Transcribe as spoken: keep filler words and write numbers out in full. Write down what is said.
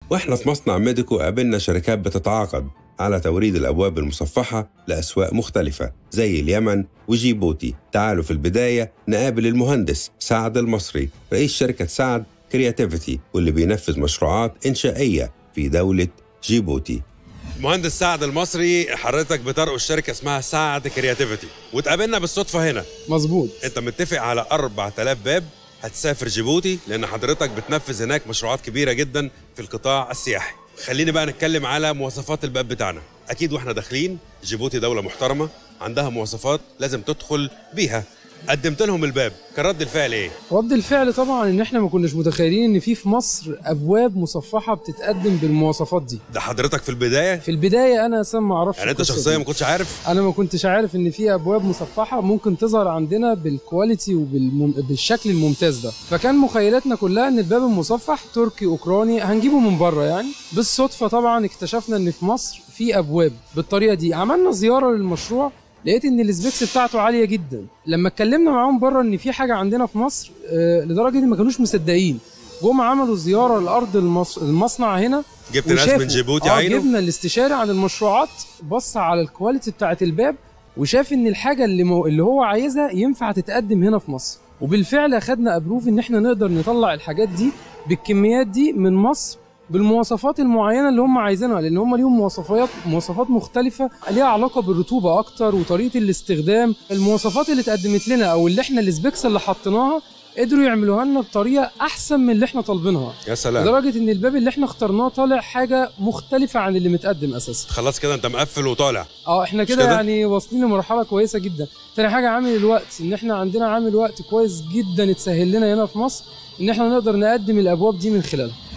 واحنا في مصنع ميديكو قابلنا شركات بتتعاقد على توريد الأبواب المصفحة لأسواق مختلفة زي اليمن وجيبوتي. تعالوا في البداية نقابل المهندس سعد المصري، رئيس شركة سعد كرياتيفيتي، واللي بينفذ مشروعات إنشائية في دولة جيبوتي. مهندس سعد المصري، حضرتك بترأس شركة اسمها سعد كرياتيفيتي، وتقابلنا بالصدفة هنا. مظبوط. انت متفق على أربعة آلاف باب هتسافر جيبوتي، لأن حضرتك بتنفذ هناك مشروعات كبيرة جدا في القطاع السياحي. خليني بقى نتكلم على مواصفات الباب بتاعنا. أكيد وإحنا داخلين، جيبوتي دولة محترمة عندها مواصفات لازم تدخل بيها. قدمت لهم الباب، كان رد الفعل ايه؟ رد الفعل طبعا ان احنا ما كناش متخيلين ان في في مصر ابواب مصفحه بتتقدم بالمواصفات دي. ده حضرتك في البدايه؟ في البدايه انا اصلا ما اعرفش. يعني انت شخصيا ما كنتش عارف؟ انا ما كنتش عارف ان في ابواب مصفحه ممكن تظهر عندنا بالكواليتي وبالشكل الممتاز ده. فكان مخيلتنا كلها ان الباب المصفح تركي اوكراني هنجيبه من بره. يعني بالصدفه طبعا اكتشفنا ان في مصر في ابواب بالطريقه دي. عملنا زياره للمشروع، لقيت ان السبيكس بتاعته عاليه جدا. لما اتكلمنا معاهم بره ان في حاجه عندنا في مصر، آه لدرجه ان ما كانوش مصدقين. جم عملوا زياره لارض المص... المصنع هنا. جبت ناس من جيبوتي عينه؟ اه جبنا الاستشاري عن المشروعات، بص على الكواليتي بتاعه الباب وشاف ان الحاجه اللي, مو... اللي هو عايزها ينفع تتقدم هنا في مصر. وبالفعل اخدنا ابروف ان احنا نقدر نطلع الحاجات دي بالكميات دي من مصر بالمواصفات المعينه اللي هم عايزينها، لان هم ليهم مواصفات مواصفات مختلفه ليها علاقه بالرطوبه اكتر وطريقه الاستخدام. المواصفات اللي اتقدمت لنا او اللي احنا السبيكس اللي حطيناها قدروا يعملوها لنا بطريقه احسن من اللي احنا طالبينها. يا سلام. لدرجه ان الباب اللي احنا اخترناه طالع حاجه مختلفه عن اللي متقدم اساسا. خلاص كده انت مقفل وطالع. اه احنا كده يعني واصلين لمرحله كويسه جدا. تاني حاجه عامل الوقت، ان احنا عندنا عامل وقت كويس جدا اتسهل لنا هنا في مصر ان احنا نقدر نقدم الابواب دي من خلالها.